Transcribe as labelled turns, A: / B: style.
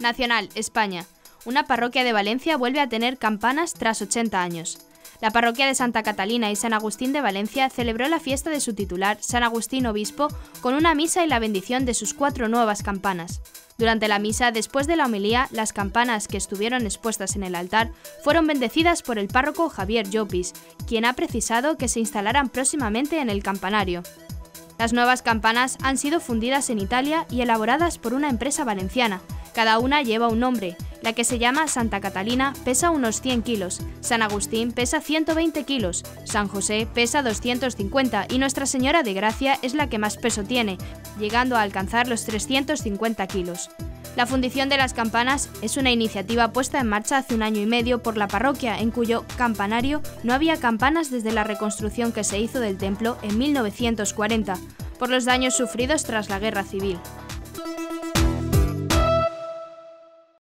A: Nacional, España. Una parroquia de Valencia vuelve a tener campanas tras 80 años. La parroquia de Santa Catalina y San Agustín de Valencia celebró la fiesta de su titular, San Agustín Obispo, con una misa y la bendición de sus 4 nuevas campanas. Durante la misa, después de la homilía, las campanas que estuvieron expuestas en el altar fueron bendecidas por el párroco Javier Llopis, quien ha precisado que se instalarán próximamente en el campanario. Las nuevas campanas han sido fundidas en Italia y elaboradas por una empresa valenciana. Cada una lleva un nombre. La que se llama Santa Catalina pesa unos 100 kilos, San Agustín pesa 120 kilos, San José pesa 250 y Nuestra Señora de Gracia es la que más peso tiene, llegando a alcanzar los 350 kilos. La fundición de las campanas es una iniciativa puesta en marcha hace 1 año y medio por la parroquia, en cuyo campanario no había campanas desde la reconstrucción que se hizo del templo en 1940, por los daños sufridos tras la Guerra Civil.